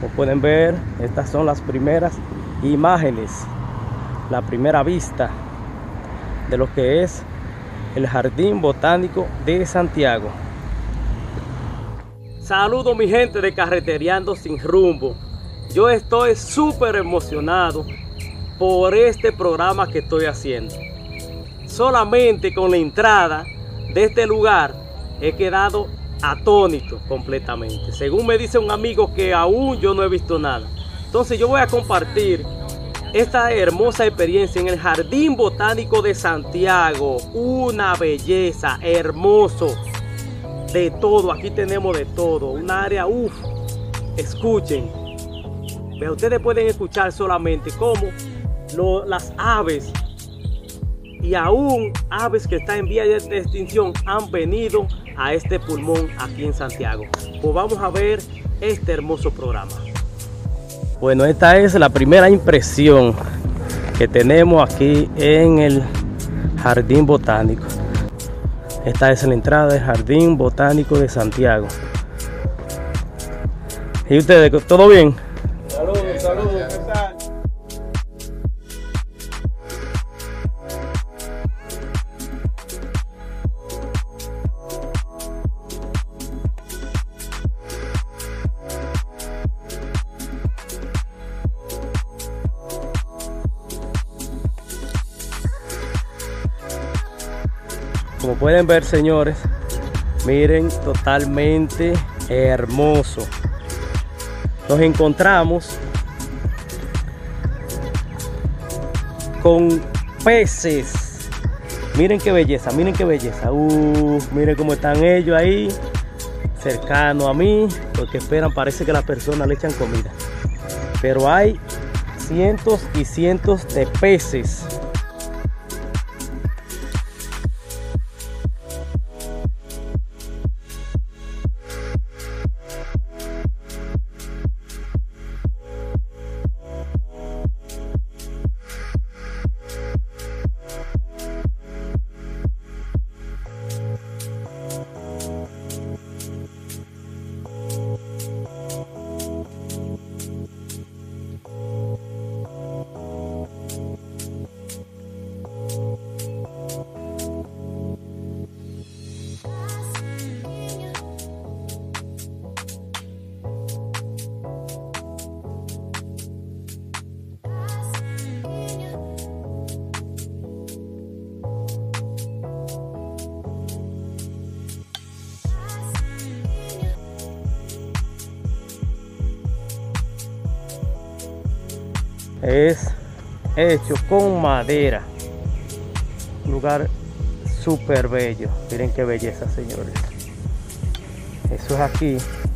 Como pueden ver, estas son las primeras imágenes, la primera vista de lo que es el Jardín Botánico de Santiago. Saludos mi gente de Carretereando Sin Rumbo. Yo estoy súper emocionado por este programa que estoy haciendo. Solamente con la entrada de este lugar he quedado atónito completamente. Según me dice un amigo que aún yo no he visto nada. Entonces yo voy a compartir esta hermosa experiencia en el Jardín Botánico de Santiago. Una belleza, hermoso. De todo, aquí tenemos de todo. Un área, escuchen. Pero ustedes pueden escuchar solamente cómo las aves y aún aves que están en vía de extinción han venido a este pulmón aquí en Santiago. Pues vamos a ver este hermoso programa. Bueno, esta es la primera impresión que tenemos aquí en el Jardín Botánico. Esta es la entrada del Jardín Botánico de Santiago. ¿Y ustedes, todo bien? Saludos, saludos, ¿qué tal? Como pueden ver, señores, miren, totalmente hermoso. Nos encontramos con peces. Miren qué belleza, miren qué belleza. Miren cómo están ellos ahí, cercano a mí, porque esperan, parece que las personas le echan comida. Pero hay cientos y cientos de peces. Es hecho con madera. Un lugar súper bello. Miren qué belleza, señores. Eso es aquí.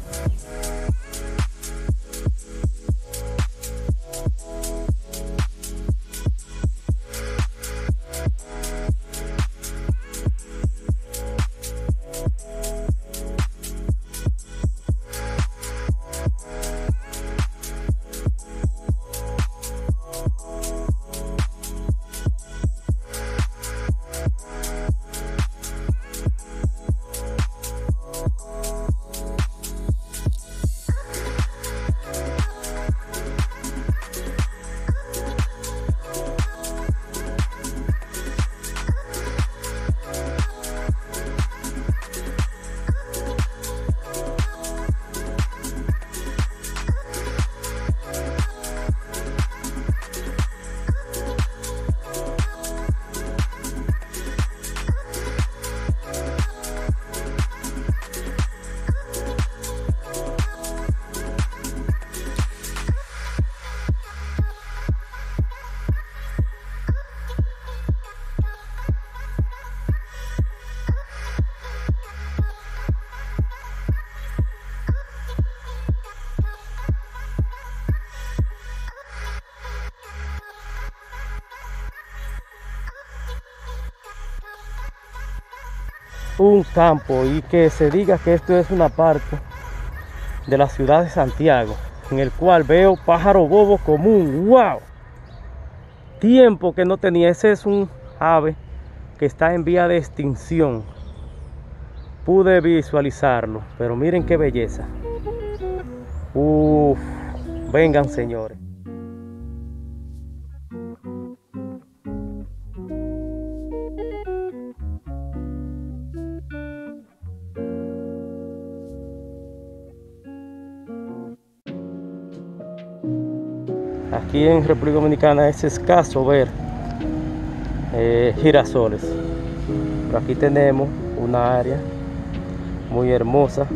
Un campo, y que se diga que esto es una parte de la ciudad de Santiago, en el cual veo pájaro bobo común. ¡Wow! Tiempo que no tenía. Ese es un ave que está en vía de extinción. Pude visualizarlo, pero miren qué belleza. Vengan, señores. Aquí en República Dominicana es escaso ver girasoles. Pero aquí tenemos una área muy hermosa.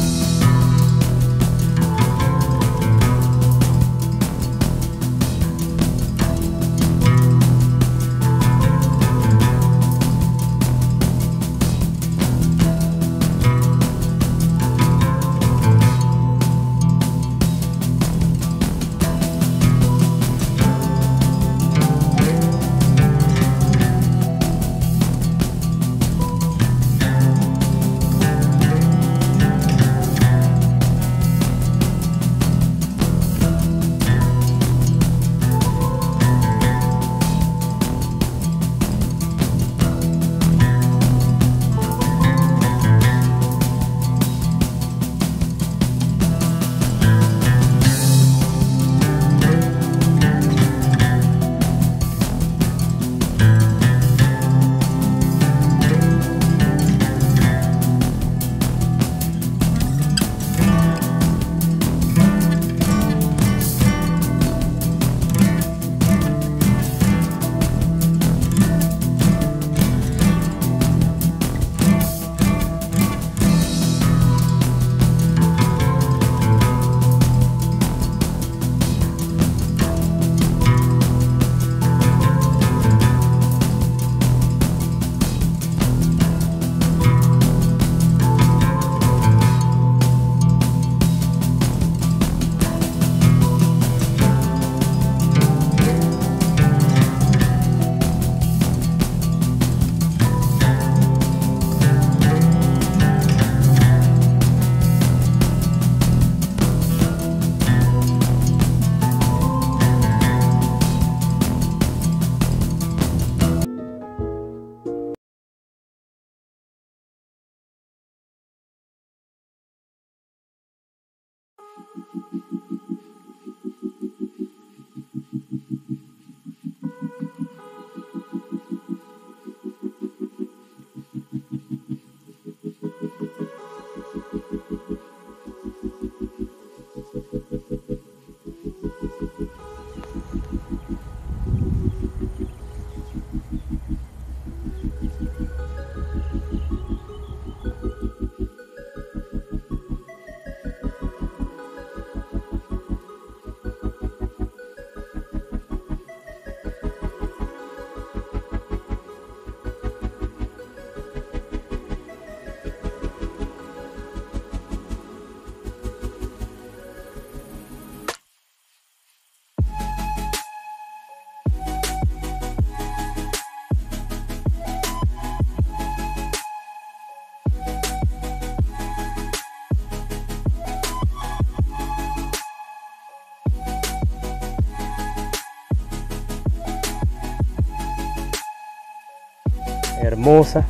Hermosa.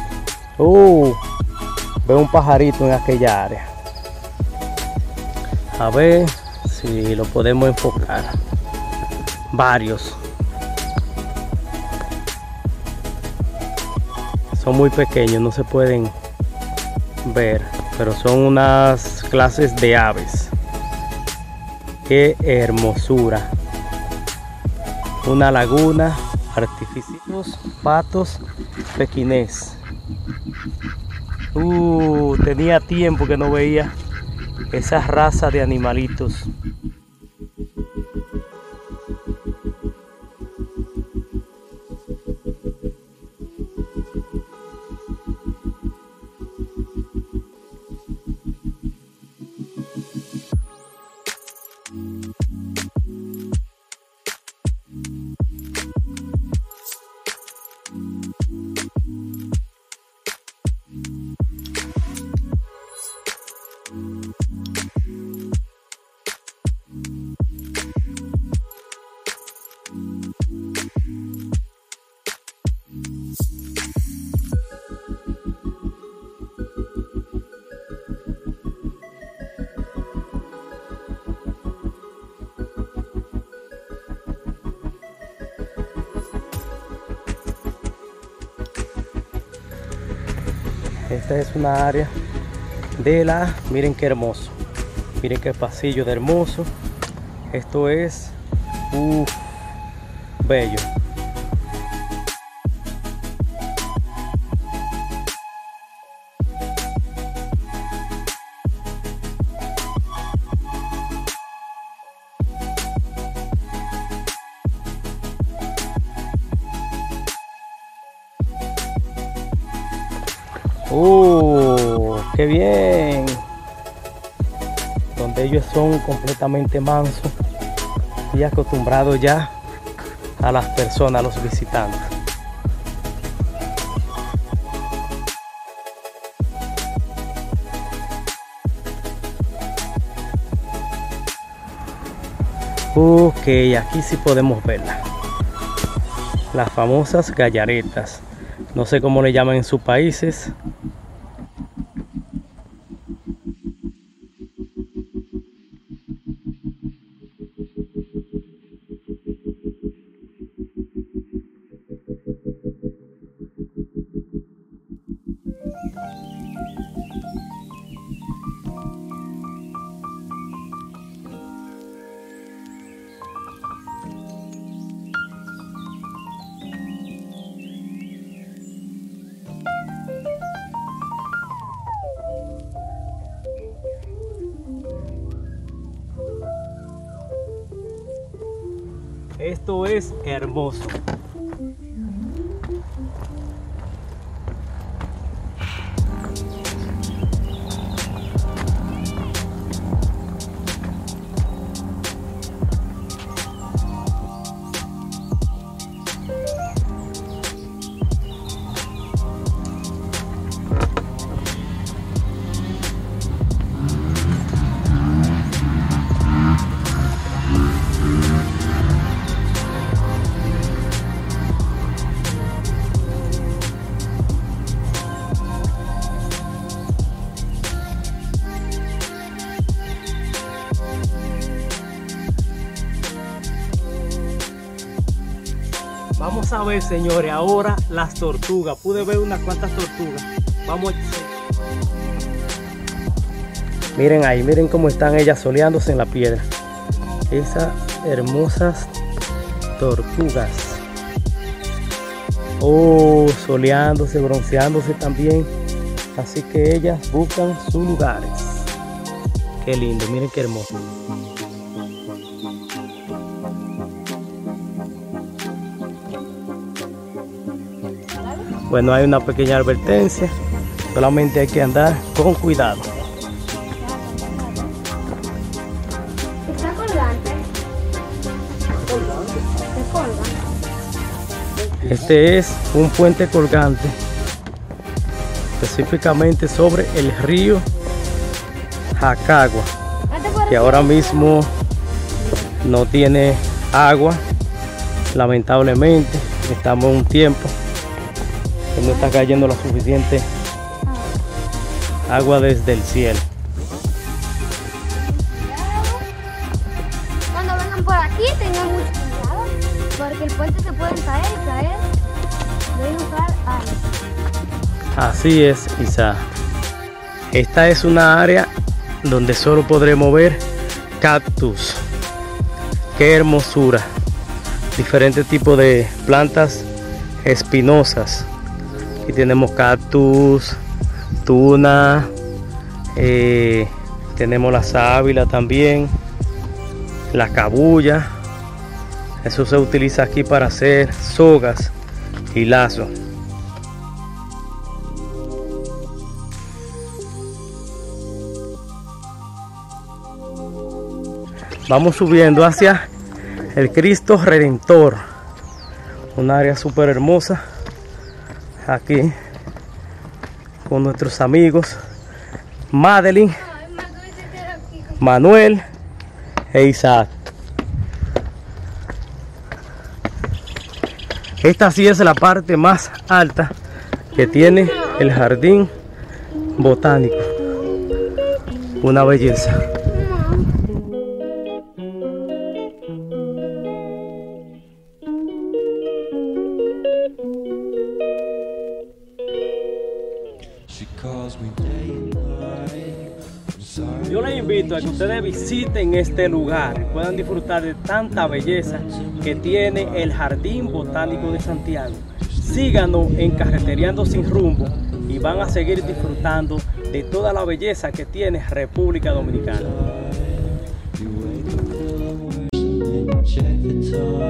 Veo un pajarito en aquella área. A ver si lo podemos enfocar. Varios. Son muy pequeños, no se pueden ver, pero son unas clases de aves. Qué hermosura. Una laguna artificial. Patos pequinés. Tenía tiempo que no veía esa raza de animalitos. Esta es una área de la... Miren qué hermoso. Miren qué pasillo de hermoso. Esto es... bello. ¡Qué bien! Donde ellos son completamente mansos y acostumbrados ya a las personas, a los visitantes. Ok, aquí sí podemos verla. Las famosas gallaretas. No sé cómo le llaman en sus países. Esto es hermoso. Vamos a ver, señores, ahora las tortugas. Pude ver unas cuantas tortugas. Vamos. Miren ahí, miren cómo están ellas soleándose en la piedra. Esas hermosas tortugas. Oh, soleándose, bronceándose también. Así que ellas buscan sus lugares. Qué lindo, miren qué hermoso. Bueno, hay una pequeña advertencia, solamente hay que andar con cuidado. Está colgante. Este es un puente colgante, específicamente sobre el río Jacagua, que ahora mismo no tiene agua, lamentablemente. Estamos en un tiempo que no está cayendo la suficiente agua desde el cielo. Cuando vengan por aquí tengan mucho cuidado, porque el puente se puede caer y caer. Deben usar algo. Así es, Isa. Esta es una área donde solo podremos ver cactus. Qué hermosura. Diferentes tipos de plantas espinosas. Aquí tenemos cactus, tuna, tenemos la sábila también, la cabuya. Eso se utiliza aquí para hacer sogas y lazos. Vamos subiendo hacia el Cristo Redentor, un área súper hermosa. Aquí con nuestros amigos Madeline, Manuel e Isaac. Esta sí es la parte más alta que tiene el jardín botánico. Una belleza. invito a que ustedes visiten este lugar y puedan disfrutar de tanta belleza que tiene el Jardín Botánico de Santiago. Síganos en Carretereando Sin Rumbo y van a seguir disfrutando de toda la belleza que tiene República Dominicana. Check the time.